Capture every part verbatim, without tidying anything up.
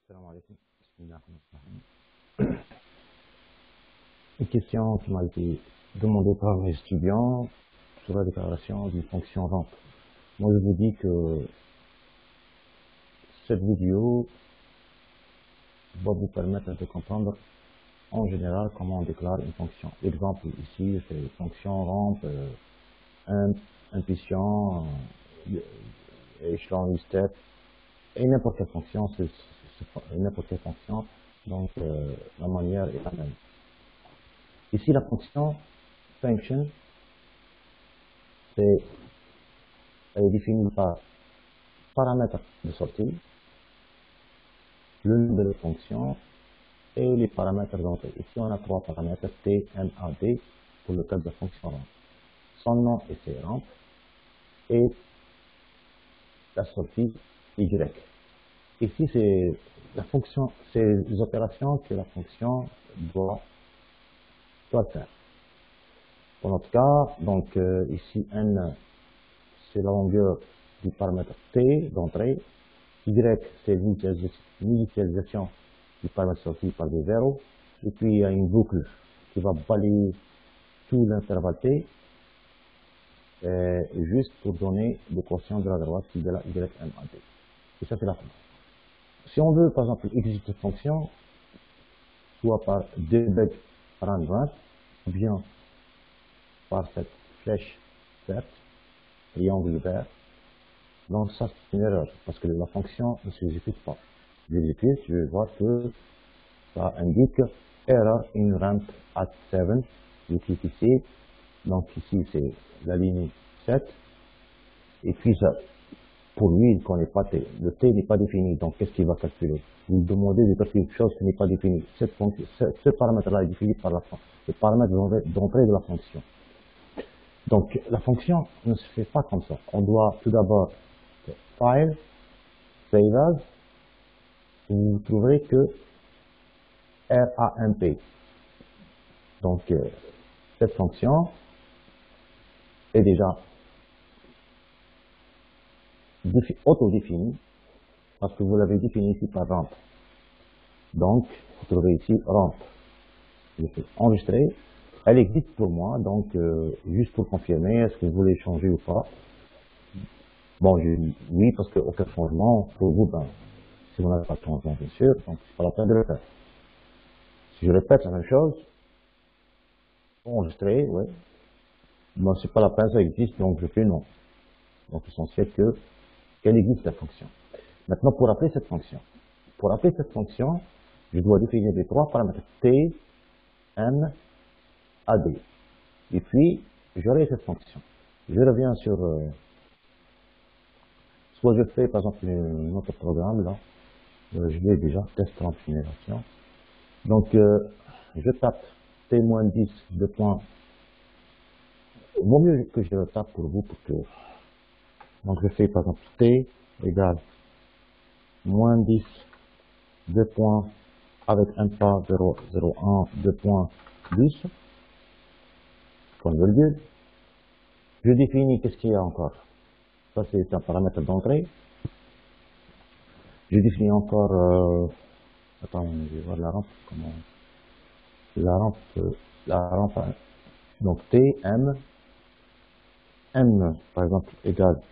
Salam alaikum. Bismillah. Une question qui m'a été demandée par mes étudiants sur la déclaration d'une fonction rampe. Moi, je vous dis que cette vidéo va vous permettre de comprendre en général comment on déclare une fonction. Exemple ici, c'est fonction rampe, euh, un, impulsion, euh, échelon, step, et n'importe quelle fonction, c'est n'importe quelle fonction, donc euh, la manière est la même. Ici, la fonction function, c'est elle est définie par paramètres de sortie, le nom de la fonction et les paramètres d'entrée. Ici, on a trois paramètres T, M, A, D pour le cas de la fonction rampe. Son nom est ses rampes et la sortie Y. Ici, c'est la fonction, c'est les opérations que la fonction doit, doit faire. Pour notre cas, donc euh, ici N, c'est la longueur du paramètre T d'entrée, Y, c'est l'initialisation du paramètre sortie par des zéros, et puis il y a une boucle qui va balayer tout l'intervalle T, euh, juste pour donner le quotient de la droite qui est de la Y M A D. Et ça, c'est la fonction. Si on veut, par exemple, exécuter cette fonction, soit par debug run run, ou bien par cette flèche verte, triangle vert, donc ça c'est une erreur, parce que la fonction ne s'exécute pas. J'exécute, je vais voir que ça indique error in ramp at seven, je clique ici, donc ici c'est la ligne sept, et puis ça, pour lui, il ne connaît pas T. Le T n'est pas défini, donc qu'est-ce qu'il va calculer? Vous lui demandez de calculer quelque chose qui n'est pas défini. Cette fonction, ce, ce paramètre-là est défini par la fonction, le paramètre d'entrée de la fonction. Donc la fonction ne se fait pas comme ça. On doit tout d'abord File, Save As, vous trouverez que ramp. Donc euh, cette fonction est déjà auto-définie parce que vous l'avez définie ici par ramp. Donc vous trouverez ici ramp. Je fais enregistrer. Elle existe pour moi, donc euh, juste pour confirmer, est-ce que vous voulez changer ou pas? Bon, je dis oui, parce qu'aucun changement, pour vous, ben, si vous n'avez pas de changement, bien sûr, donc c'est pas la peine de le faire. Si je répète la même chose, enregistrer, oui, bon, c'est pas la peine, ça existe, donc je fais non. Donc l'essentiel que qu'elle existe la fonction. Maintenant, pour appeler cette fonction, pour appeler cette fonction, je dois définir les trois paramètres T, M, A D. Et puis, j'aurai cette fonction. Je reviens sur, euh, soit je fais par exemple un autre programme, là, euh, je l'ai déjà, test en simulation. Donc, euh, je tape T moins dix, deux points. Vaut mieux que je le tape pour vous, pour que, donc je fais par exemple T égale moins dix, deux points, avec un pas, zéro, zéro, un, deux points, dix, point virgule. Je définis qu'est-ce qu'il y a encore. Ça, c'est un paramètre d'entrée. Je définis encore, euh, attends, je vais voir la rampe, comment, la rampe, euh, la rampe, donc T, M, M, par exemple, égale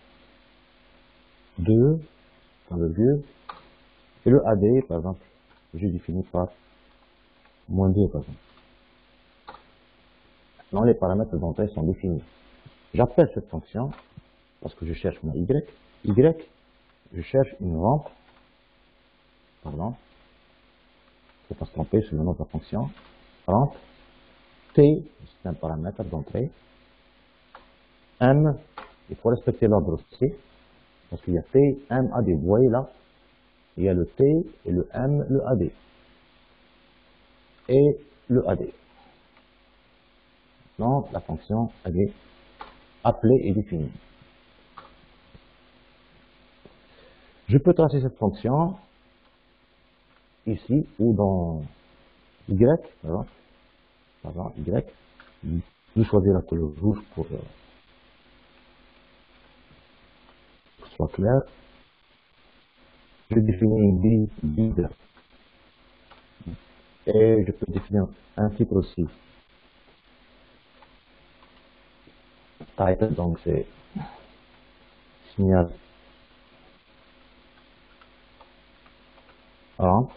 deux, point virgule, et le A D, par exemple, je définis par moins deux, par exemple. Maintenant, les paramètres d'entrée sont définis. J'appelle cette fonction, parce que je cherche mon Y, Y, je cherche une rampe, pardon, il ne faut pas se tromper sur le nom de la fonction, rampe, T, c'est un paramètre d'entrée, M, il faut respecter l'ordre aussi, parce qu'il y a T, M, A D, vous voyez là, il y a le T et le M, le A D, et le A D. Maintenant, la fonction, elle est appelée et définie. Je peux tracer cette fonction ici ou dans Y, par exemple, par exemple Y. Je choisis la couleur rouge pour euh, que ce soit clair. Je définis une bille, bille Et je peux définir un titre aussi. Title, donc c'est signal ramp.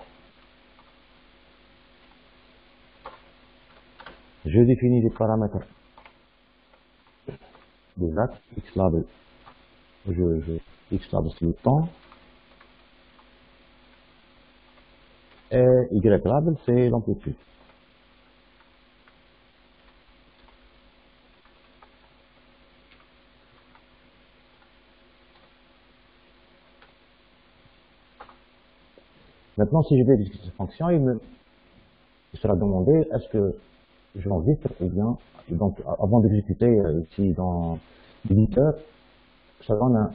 Je définis des paramètres des axes, x label, je, je, x label c'est le temps, et y label c'est l'amplitude. Maintenant, si je vais exécuter cette fonction, il me il sera demandé est-ce que j'enregistre ou bien, donc avant d'exécuter euh, ici dans l'éditeur, ça donne un,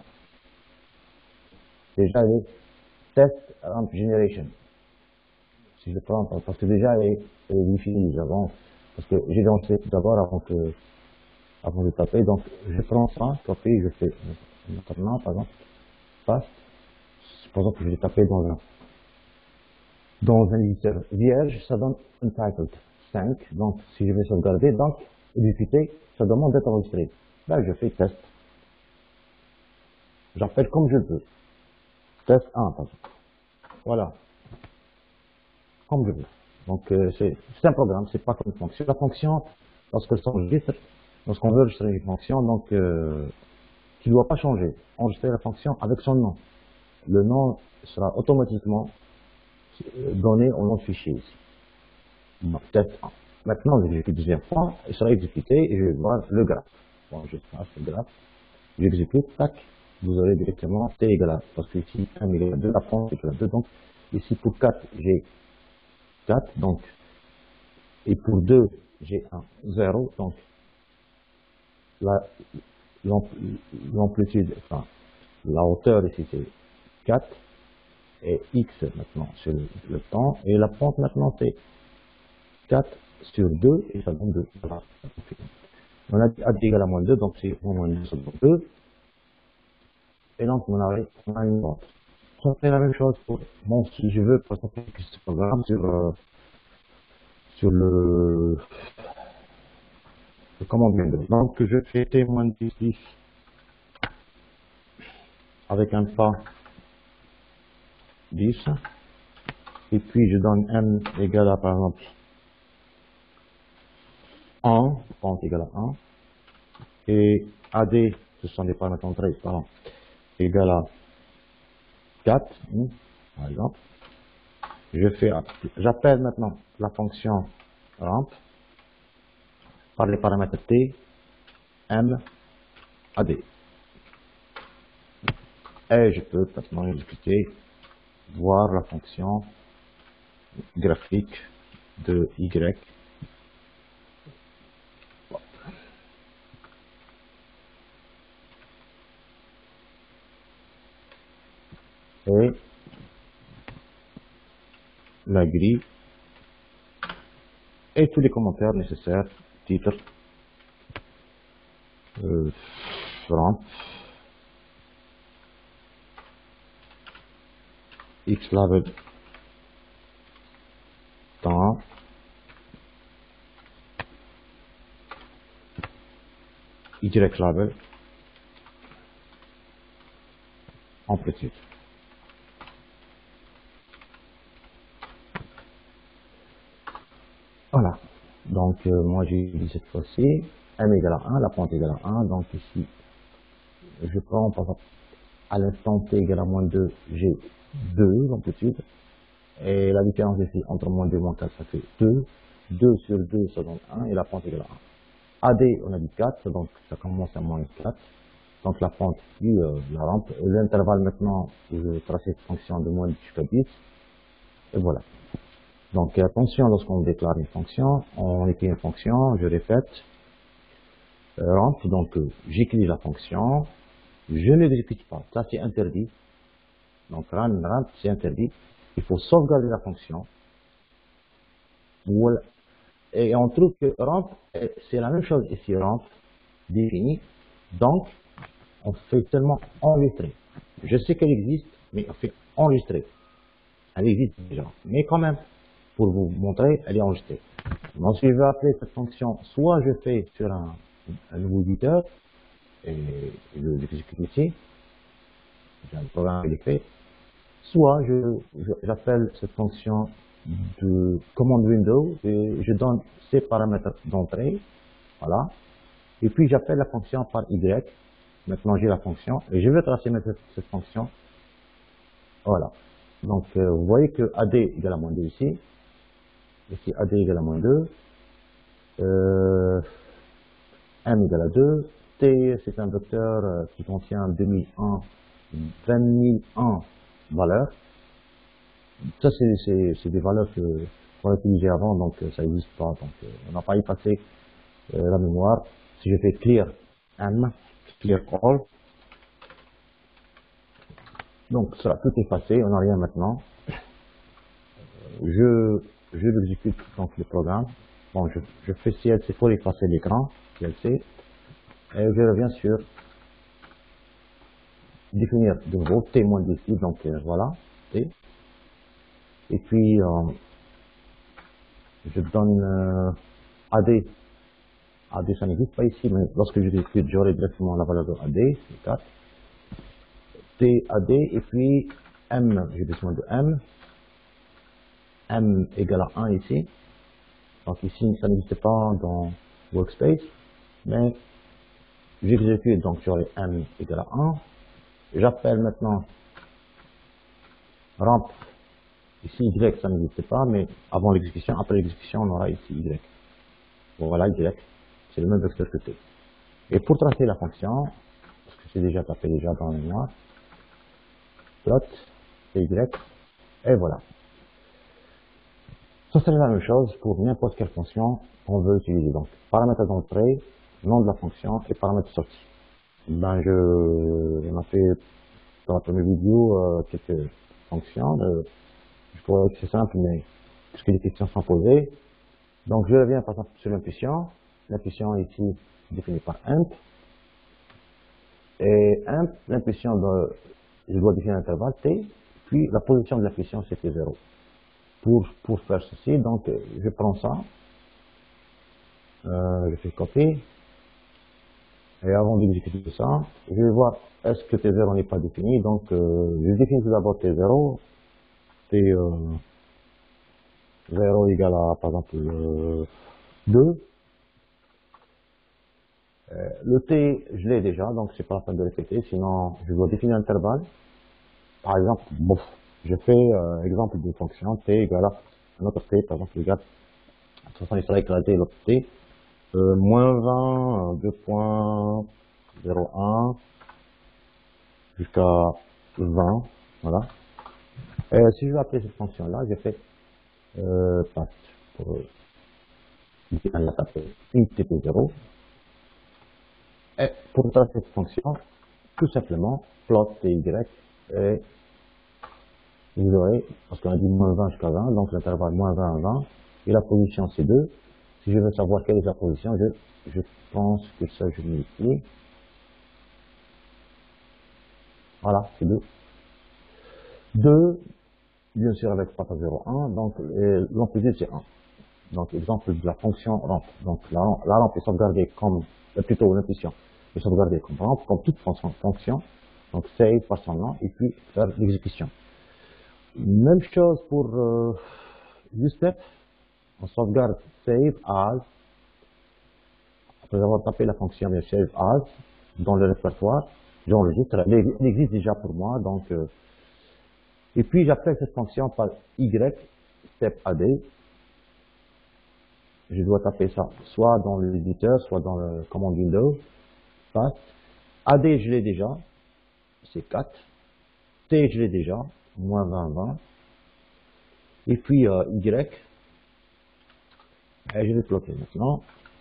déjà les test ramp generation. Si je prends, parce que déjà elle est, elle est définie avant, parce que j'ai lancé tout d'abord avant que, avant de taper, donc je prends ça, copie, je fais maintenant, par exemple, paste, par exemple, je vais taper dans un, dans un éditeur vierge, ça donne untitled cinq, donc si je vais sauvegarder, donc exécuter, ça demande d'être enregistré. Là, je fais test. J'appelle comme je veux. Test un, par exemple. Voilà. Comme je veux. Donc, euh, c'est un programme, c'est pas comme une fonction. La fonction, lorsqu'elle s'enregistre, lorsqu'on veut enregistrer une fonction, donc, euh, tu ne dois pas changer. Enregistrer la fonction avec son nom. Le nom sera automatiquement donné au nom de fichier ici. Donc, test un. Maintenant, j'exécute le deuxième point, il sera exécuté et je vais voir le graphe. Bon, je passe le graphe, j'exécute, tac, vous aurez directement t égale à, parce que ici, un égale à deux, la pente égale à deux, donc, ici pour quatre, j'ai quatre, donc, et pour deux, j'ai un zéro, donc, l'amplitude, enfin, la hauteur ici c'est quatre, et x maintenant c'est le, le temps, et la pente maintenant c'est quatre sur deux, et ça donne deux. Voilà. On a a égale à moins deux, donc c'est moins deux, ça donne deux. Et donc on a, on a une pente. On fait la même chose pour, bon, si je veux, pour ce programme sur, euh, sur le, le commande window. Donc je fais t moins dix avec un pas dix, et puis je donne m égale à par exemple un, pente égale à un, et A D, ce sont des paramètres entrées, pardon, égale à quatre, par exemple. Je fais, j'appelle maintenant la fonction ramp par les paramètres T, M, A D. Et je peux maintenant exécuter, voir la fonction graphique de Y. Et la grille et tous les commentaires nécessaires, titre, euh, ramp, x label, temps, y label, amplitude. Voilà. Donc, euh, moi, j'ai dit cette fois-ci, m égale à un, la pente égale à un. Donc, ici, je prends, par exemple, à l'instant t égale à moins deux, j'ai deux l'amplitude. Et la différence ici, entre moins deux et moins quatre, ça fait deux. deux sur deux, ça donne un, et la pente égale à un. A D, on a dit quatre, donc ça commence à moins quatre. Donc, la pente, puis euh, la rampe. L'intervalle maintenant, je vais tracer cette fonction de moins dix jusqu'à dix. Et voilà. Donc attention, lorsqu'on déclare une fonction, on écrit une fonction, je répète, euh, ramp, donc euh, j'écris la fonction, je ne l'exécute pas, ça c'est interdit. Donc run, ramp, c'est interdit. Il faut sauvegarder la fonction. Voilà. Et on trouve que ramp, c'est la même chose ici, ramp, défini. Donc, on fait seulement enregistrer. Je sais qu'elle existe, mais on fait enregistrer. Elle existe déjà. Mais quand même, pour vous montrer, elle est enregistrée. Donc, si je veux appeler cette fonction, soit je fais sur un, un nouveau éditeur, et je l'exécute ici, j'ai un programme qui est fait, soit j'appelle cette fonction de commande window, et je donne ces paramètres d'entrée, voilà, et puis j'appelle la fonction par Y, maintenant j'ai la fonction, et je vais tracer cette, cette fonction, voilà. Donc, euh, vous voyez que A D égale à moins deux ici, ici A D égale à moins deux, euh, M égale à deux, T c'est un vecteur euh, qui contient deux mille un, vingt mille un valeurs. Ça c'est des valeurs qu'on a utilisées avant, donc euh, ça n'existe pas, donc euh, on n'a pas effacé euh, la mémoire. Si je fais clear M, clear all, donc ça sera tout effacé, on n'a rien maintenant. Je, je l'exécute donc le programme. Bon, je, je fais C L C pour effacer l'écran, C L C, et je reviens sur définir de nouveau T moins dix, donc euh, voilà, T. Et puis euh, je donne euh, A D. A D ça n'existe pas ici, mais lorsque je l'exécute, j'aurai directement la valeur de A D, c'est quatre. T A D, et puis M, j'ai besoin de M. M égale à un ici. Donc ici, ça n'existe pas dans Workspace, mais j'exécute, donc j'aurai M égale à un. J'appelle maintenant ramp. Ici, Y, ça n'existe pas, mais avant l'exécution, après l'exécution, on aura ici Y. Bon, voilà, Y, c'est le même vecteur que T. Et pour tracer la fonction, parce que c'est déjà tapé déjà dans le mémoire, plot, Y, et voilà. Ça serait la même chose pour n'importe quelle fonction qu'on veut utiliser. Donc, paramètre d'entrée, nom de la fonction et paramètre de sortie. Ben, je, on a fait dans la première vidéo euh, quelques fonctions. Euh, je pourrais dire que c'est simple, mais puisque les questions sont posées. Donc, je reviens par exemple sur l'impulsion. L'impulsion ici définie par imp. Et imp, l'impulsion, je dois définir l'intervalle t, puis la position de l'impulsion c'était zéro. Pour, pour faire ceci, donc je prends ça, euh, je fais copier, et avant d'exécuter ça, je vais voir est-ce que T zéro n'est pas défini, donc euh, je définis tout d'abord T zéro, T euh, zéro égale à par exemple euh, deux, euh, le T je l'ai déjà, donc c'est pas la peine de répéter, sinon je dois définir l'intervalle, par exemple, bon, je fais euh, exemple d'une fonction T égale à un autre T, par exemple égale de toute façon il sera éclaté l'autre T, Euh, moins vingt, deux point zéro un jusqu'à vingt, voilà. Et si je veux appeler cette fonction-là, j'ai fait euh, pass pour euh, la taper une T P zéro. Et pour tracer cette fonction, tout simplement, plot T Y et vous aurez, parce qu'on a dit moins vingt jusqu'à vingt, donc l'intervalle moins vingt à vingt, et la position c'est deux. Si je veux savoir quelle est la position, je, je pense que ça, je mets ici. Voilà, c'est deux. deux, bien sûr, avec papa zéro un, donc l'amplitude c'est un. Donc, exemple de la fonction ramp. Donc, la, la rampe est sauvegardée comme, euh, plutôt l'impulsion est sauvegardée comme rampe, comme toute fonction. fonction donc, save par son nom, et puis faire l'exécution. Même chose pour euh, step. On sauvegarde save as. Après avoir tapé la fonction de save as dans le répertoire, j'enregistre. Elle existe déjà pour moi. Donc, euh, et puis j'appelle cette fonction par Y, step A D. Je dois taper ça soit dans l'éditeur, soit dans le commande Windows. Pass. A D, je l'ai déjà. C'est quatre. T, je l'ai déjà. Moins vingt, vingt. Et puis euh, Y. Et je vais plotter maintenant.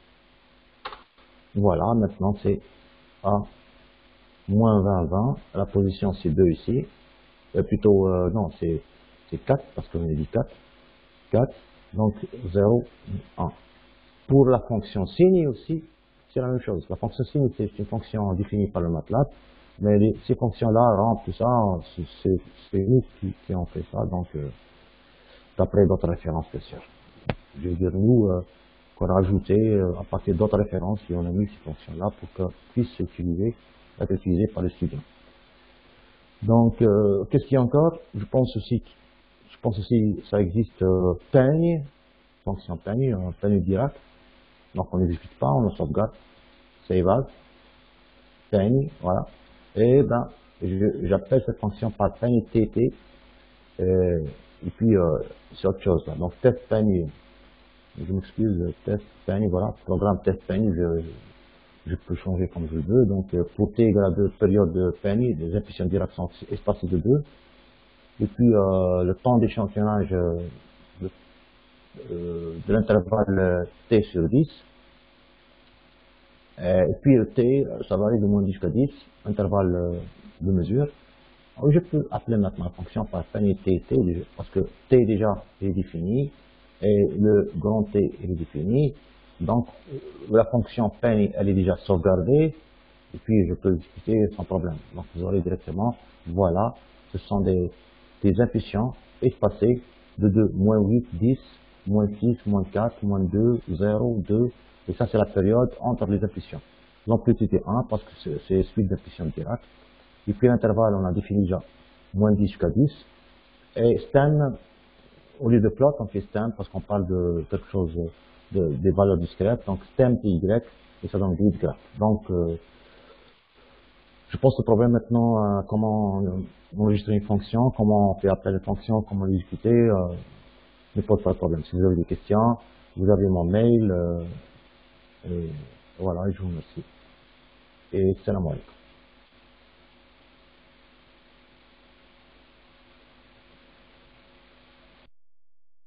Voilà, maintenant c'est A moins vingt, vingt. La position c'est deux ici. Euh, plutôt, euh, non, c'est quatre parce qu'on a dit quatre. quatre. Donc zéro, un. Pour la fonction signe aussi, c'est la même chose. La fonction signe, c'est une fonction définie par le MATLAB. Mais les, ces fonctions-là, ramp, tout ça, c'est nous qui, qui ont fait ça. Donc, euh, d'après d'autres références, bien sûr. Je veux dire, nous, euh, qu'on a ajouté euh, à partir d'autres références et on a mis ces fonctions-là pour qu'elles puissent utiliser, être utilisées par les étudiants. Donc, euh, qu'est-ce qu'il y a encore? Je pense aussi, je pense aussi, ça existe euh, peigne, fonction peigne, un peigne direct. Donc, on n'exécute pas, on le sauvegarde, save as, peigne, voilà. Et ben, j'appelle cette fonction par peigne tt, euh, et puis euh, c'est autre chose là. Donc, test peigne, je m'excuse, test peigne, voilà, programme test peigne, je, je peux changer comme je veux. Donc, euh, pour t égale à deux périodes de peigne, les impulsions directes sont espacées de deux. Et puis, euh, le temps d'échantillonnage euh, de, euh, de l'intervalle t sur dix. Euh, et puis, le t, ça varie de moins dix jusqu'à dix, intervalle euh, de mesure. Alors, je peux appeler maintenant la fonction par peigne t, t, parce que t déjà est défini, et le grand t est défini. Donc, la fonction peigne, elle est déjà sauvegardée, et puis je peux l'exécuter sans problème. Donc, vous aurez directement, voilà, ce sont des, des impulsions espacées de deux, moins huit, dix, moins six, moins quatre, moins deux, zéro, deux, et ça c'est la période entre les impulsions. L'amplitude est un parce que c'est suite d'impulsions directes. Et puis l'intervalle, on a défini déjà moins dix jusqu'à dix. Et stem, au lieu de plot, on fait stem parce qu'on parle de quelque chose, de, des valeurs discrètes. Donc stem t y, et ça donne grid graph. Donc, euh, je pose le problème maintenant à comment enregistrer une fonction, comment on fait appel à une fonction, comment l'exécuter. Euh, ne pose pas de problème. Si vous avez des questions, vous avez mon mail. Euh, et voilà, je vous remercie. Et salam alaikum.